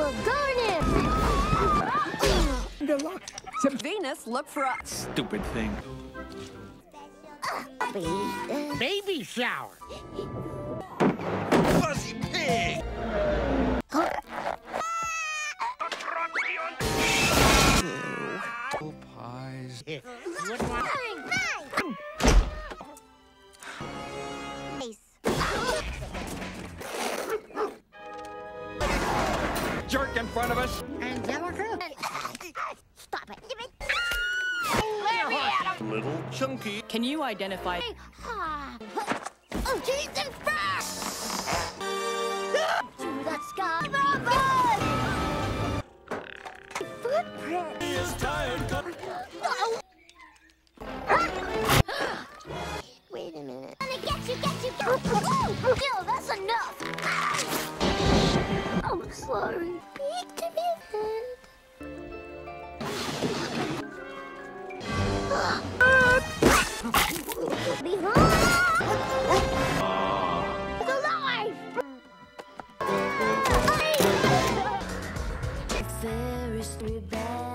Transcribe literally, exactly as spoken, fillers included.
Garnet! Good luck. Venus, look for a Stupid thing. Baby shower. Fuzzy pig! Oh, pies. Jerk in front of us. Angelica? Stop it. Little chunky. Can you identify? Oh, Jason Frost! To the sky, footprint. He is tired. Wait a minute. I'm gonna get you, get you, get you. Yo, that's enough. I'm sorry. Speak to me, Behold! It's alive! Very rebel.